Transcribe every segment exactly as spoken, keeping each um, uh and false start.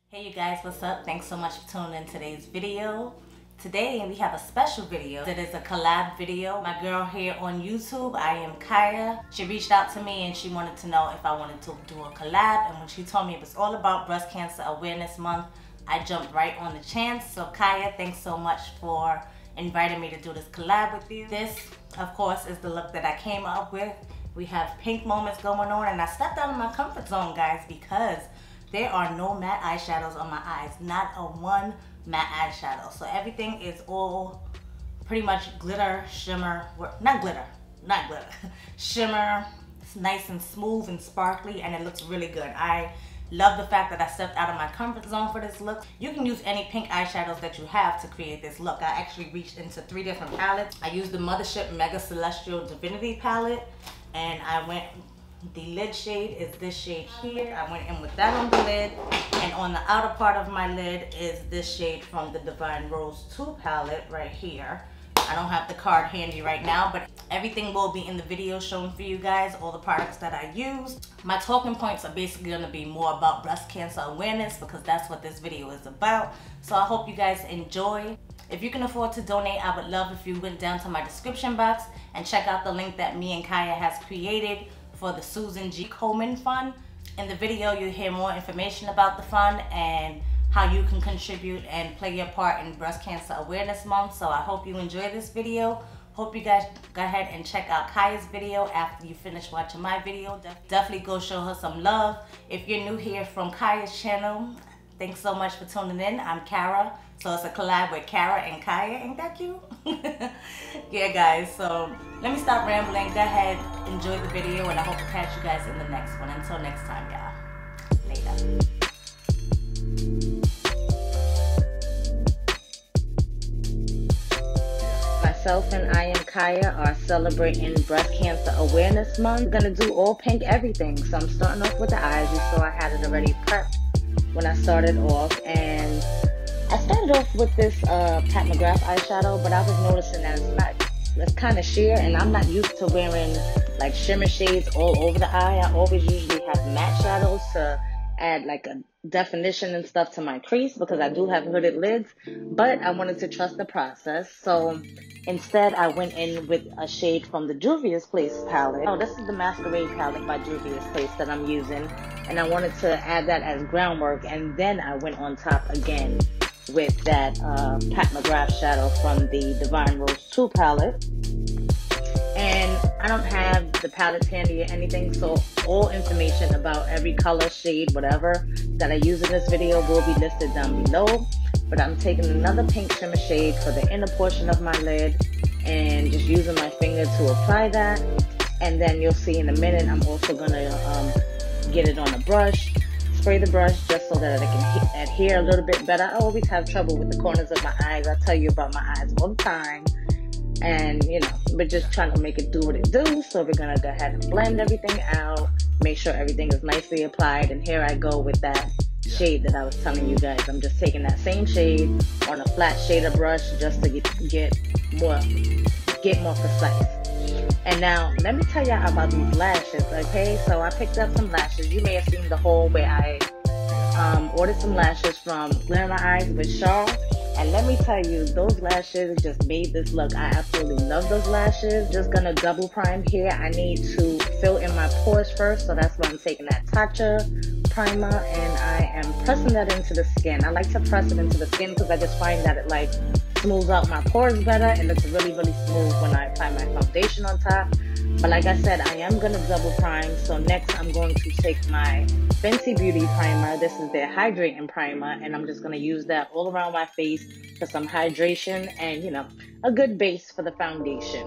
Hey you guys, what's up? Thanks so much for tuning in today's video. Today we have a special video. It is a collab video. My girl here on YouTube, I am Kaya. She reached out to me and she wanted to know if I wanted to do a collab, and when she told me it was all about Breast Cancer Awareness Month, I jumped right on the chance. So Kaya, thanks so much for inviting me to do this collab with you. This, of course, is the look that I came up with. We have pink moments going on, and I stepped out of my comfort zone, guys, because there are no matte eyeshadows on my eyes, not a one matte eyeshadow. So everything is all pretty much glitter, shimmer, not glitter, not glitter, shimmer. It's nice and smooth and sparkly, and it looks really good. I love the fact that I stepped out of my comfort zone for this look. You can use any pink eyeshadows that you have to create this look. I actually reached into three different palettes. I used the Mothership Mega Celestial Divinity palette, and I went, the lid shade is this shade here. I went in with that on the lid, and on the outer part of my lid is this shade from the Divine Rose two palette right here. I don't have the card handy right now, but everything will be in the video shown for you guys, all the products that I used. My talking points are basically going to be more about breast cancer awareness, because that's what this video is about. So I hope you guys enjoy. If you can afford to donate, I would love if you went down to my description box and check out the link that me and Kaya has created for the Susan G. Komen Fund. In the video, you'll hear more information about the fund and how you can contribute and play your part in Breast Cancer Awareness Month. So I hope you enjoy this video. Hope you guys go ahead and check out Kaya's video after you finish watching my video. Definitely go show her some love. If you're new here from Kaya's channel, thanks so much for tuning in. I'm Kara. So it's a collab with Kara and Kaya. Ain't that cute? Yeah, guys. So let me stop rambling. Go ahead, enjoy the video, and I hope to catch you guys in the next one. Until next time, y'all. Later. Myself and I am Kaya are celebrating Breast Cancer Awareness Month. We're gonna do all pink everything. So I'm starting off with the eyes. You saw I had it already prepped when I started off, and I started off with this uh, Pat McGrath eyeshadow, but I was noticing that it's not, it's kind of sheer, and I'm not used to wearing like shimmer shades all over the eye. I always usually have matte shadows to add like a definition and stuff to my crease, because I do have hooded lids, but I wanted to trust the process. So instead I went in with a shade from the Juvia's Place palette. Oh, this is the Masquerade palette by Juvia's Place that I'm using, and I wanted to add that as groundwork, and then I went on top again with that uh, Pat McGrath shadow from the Divine Rose two palette. And I don't have the palettes handy or anything, so all information about every color, shade, whatever that I use in this video will be listed down below. But I'm taking another pink shimmer shade for the inner portion of my lid and just using my finger to apply that. And then you'll see in a minute, I'm also going to um, get it on a brush. Spray the brush just so that I can adhere a little bit better. I always have trouble with the corners of my eyes. I tell you about my eyes all the time. And, you know, we're just trying to make it do what it do. So we're going to go ahead and blend everything out. Make sure everything is nicely applied. And here I go with that shade that I was telling you guys. I'm just taking that same shade on a flat shader brush just to get, get more, get more precise. And now, let me tell y'all about these lashes, okay? So I picked up some lashes. You may have seen the haul where I um, ordered some lashes from Glitter My Eyes with Shaw. And let me tell you, those lashes just made this look. I absolutely love those lashes. Just gonna double prime here. I need to fill in my pores first, so that's why I'm taking that Tatcha primer, and I am pressing that into the skin. I like to press it into the skin because I just find that it like smooths out my pores better. It looks really, really smooth when I apply my foundation on top. But like I said, I am going to double prime. So next I'm going to take my Fenty Beauty primer. This is their hydrating primer, and I'm just going to use that all around my face for some hydration and, you know, a good base for the foundation.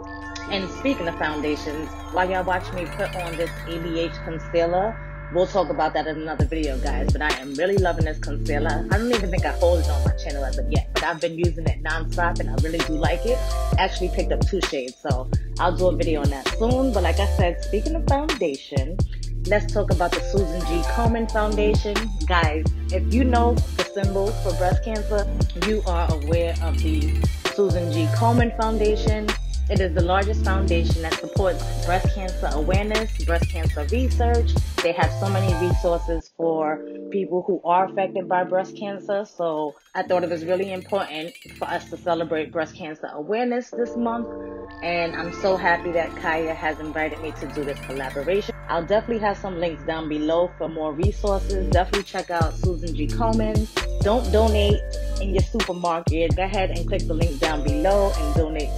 And speaking of foundations, while y'all watch me put on this A B H concealer, we'll talk about that in another video, guys. But I am really loving this concealer. I don't even think I hold it on my channel as of yet, but I've been using it non-stop and I really do like it. Actually picked up two shades, so I'll do a video on that soon. But like I said, speaking of foundation, let's talk about the Susan G. Komen foundation. Guys, if you know the symbol for breast cancer, you are aware of the Susan G. Komen foundation. It is the largest foundation that supports breast cancer awareness, breast cancer research. They have so many resources for people who are affected by breast cancer. So I thought it was really important for us to celebrate breast cancer awareness this month. And I'm so happy that Kaya has invited me to do this collaboration. I'll definitely have some links down below for more resources. Definitely check out Susan G. Komen. Don't donate in your supermarket. Go ahead and click the link down below and donate.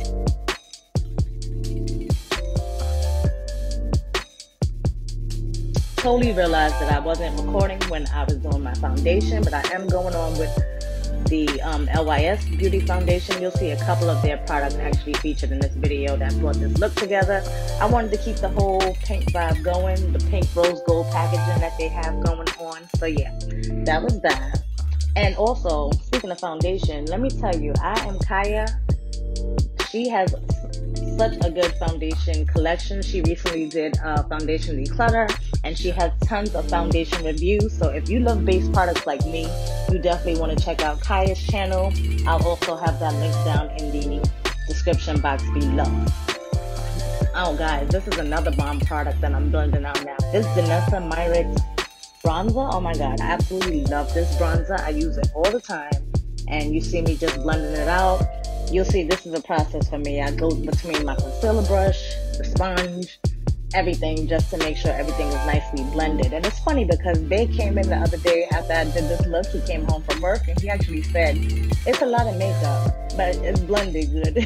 Totally realized that I wasn't recording when I was doing my foundation, but I am going on with the um, L Y S Beauty Foundation. You'll see a couple of their products actually featured in this video that brought this look together. I wanted to keep the whole pink vibe going, the pink rose gold packaging that they have going on. So yeah, that was that. And also, speaking of foundation, let me tell you, I am Kaya. She has such a good foundation collection. She recently did uh, foundation declutter, and she has tons of foundation reviews. So if you love base products like me, you definitely want to check out Kaya's channel. I'll also have that link down in the description box below. Oh guys, this is another bomb product that I'm blending out now. This Danessa Myricks bronzer. Oh my god, I absolutely love this bronzer. I use it all the time, and you see me just blending it out. You'll see this is a process for me. I go between my concealer brush, the sponge, everything, just to make sure everything is nicely blended. And it's funny because Bay came in the other day after I did this look. He came home from work and he actually said, it's a lot of makeup, but it's blended good.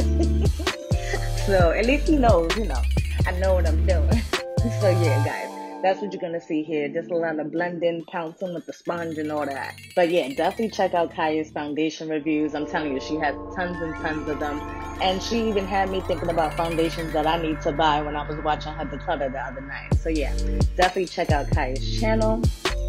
So at least he knows, you know, I know what I'm doing. So yeah, guys. That's what you're going to see here. Just a lot of blending, pouncing with the sponge and all that. But yeah, definitely check out Kaya's foundation reviews. I'm telling you, she has tons and tons of them. And she even had me thinking about foundations that I need to buy when I was watching her declutter the other night. So yeah, definitely check out Kaya's channel.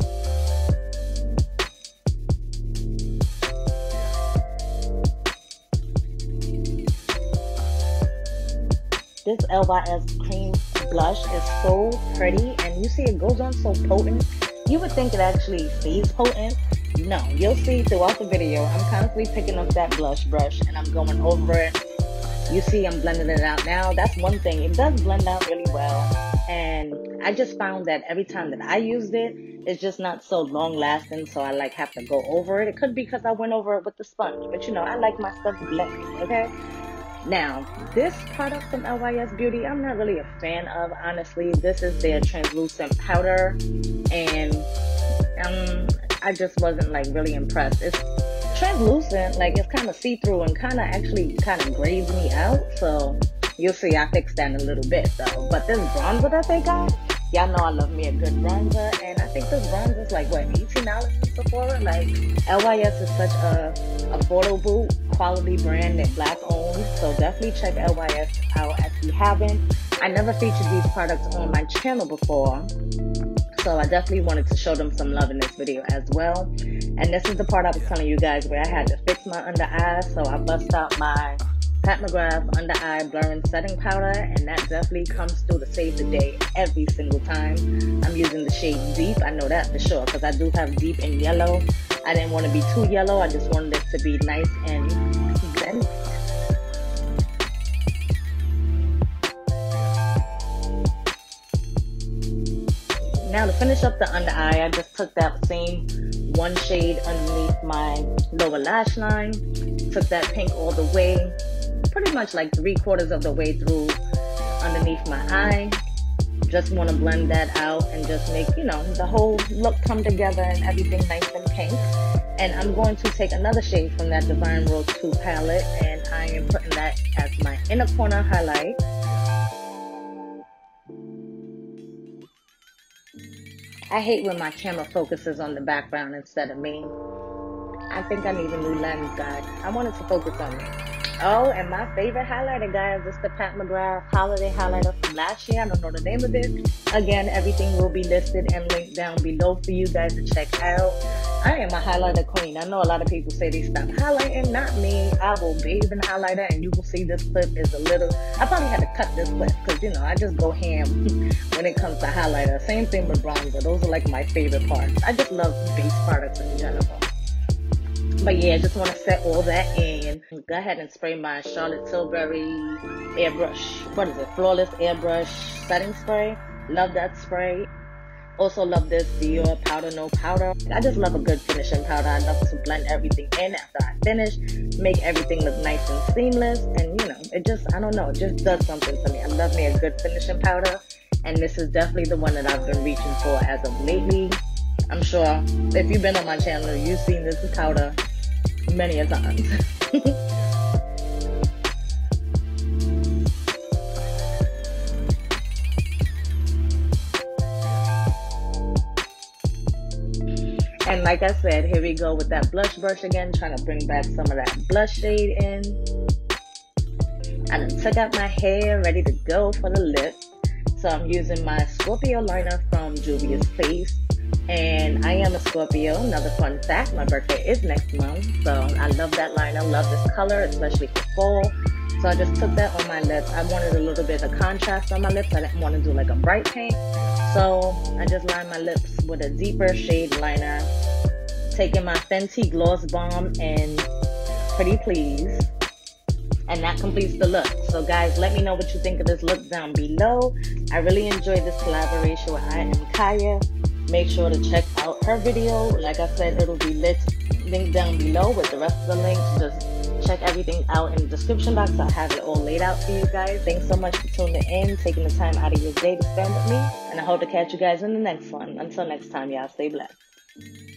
This L Y S cream blush is so pretty, and you see it goes on so potent. You would think it actually stays potent. No, you'll see throughout the video, I'm constantly picking up that blush brush and I'm going over it. You see I'm blending it out now. That's one thing. It does blend out really well. And I just found that every time that I used it, it's just not so long lasting. So I like have to go over it. It could be because I went over it with the sponge. But you know, I like my stuff blended, okay? Now, this product from L Y S Beauty, I'm not really a fan of, honestly. This is their translucent powder, and um, I just wasn't like really impressed. It's translucent, like it's kind of see-through and kind of actually kind of grays me out. So you'll see I fixed that in a little bit though. But this bronzer that they got, y'all know I love me a good bronzer, and I think this bronzer is like what, eighteen dollars in Sephora? Like L Y S is such a affordable quality brand that black owned. So definitely check L Y S out if you haven't. I never featured these products on my channel before, so I definitely wanted to show them some love in this video as well. And this is the part I was telling you guys where I had to fix my under eye, so I bust out my Pat McGrath under eye blurring setting powder, and that definitely comes through to save the day every single time. I'm using the shade Deep, I know that for sure, because I do have Deep in yellow. I didn't want to be too yellow, I just wanted it to be nice and blended. Now to finish up the under eye, I just took that same one shade underneath my lower lash line, took that pink all the way, pretty much like three quarters of the way through underneath my eye. Just want to blend that out and just make, you know, the whole look come together and everything nice and pink. And I'm going to take another shade from that Divine Rose two palette, and I am putting that as my inner corner highlight. I hate when my camera focuses on the background instead of me. I think I need a new lens, guys. I want it to focus on me. Oh, and my favorite highlighter, guys, is the Pat McGrath Holiday Highlighter from last year. I don't know the name of it. Again, everything will be listed and linked down below for you guys to check out. I am a highlighter queen. I know a lot of people say they stop highlighting. Not me. I will bathe in highlighter, and you will see this clip is a little... I probably had to cut this clip because, you know, I just go ham when it comes to highlighter. Same thing with bronzer. Those are like my favorite parts. I just love base products in general. But yeah, I just want to set all that in. Go ahead and spray my Charlotte Tilbury airbrush. What is it? Flawless airbrush setting spray. Love that spray. Also love this Dior Powder No Powder. I just love a good finishing powder. I love to blend everything in after I finish, make everything look nice and seamless. And you know, it just, I don't know, it just does something to me. I love me a good finishing powder. And this is definitely the one that I've been reaching for as of lately. I'm sure if you've been on my channel, you've seen this powder many a times. And like I said, here we go with that blush brush again, trying to bring back some of that blush shade in. I done took out my hair, ready to go for the lips. So I'm using my Scorpio liner from Juvia's Place. And I am a Scorpio. Another fun fact, my birthday is next month. So I love that liner, love this color, especially for fall. So I just took that on my lips. I wanted a little bit of contrast on my lips. I didn't want to do like a bright pink. So I just lined my lips with a deeper shade liner. Taking my Fenty Gloss Bomb in Pretty Please. And that completes the look. So guys, let me know what you think of this look down below. I really enjoyed this collaboration with I Am Kaya. Make sure to check out her video. Like I said, it'll be lit, linked down below with the rest of the links. Just check everything out in the description box. I have it all laid out for you guys. Thanks so much for tuning in, taking the time out of your day to spend with me. And I hope to catch you guys in the next one. Until next time, y'all, stay blessed.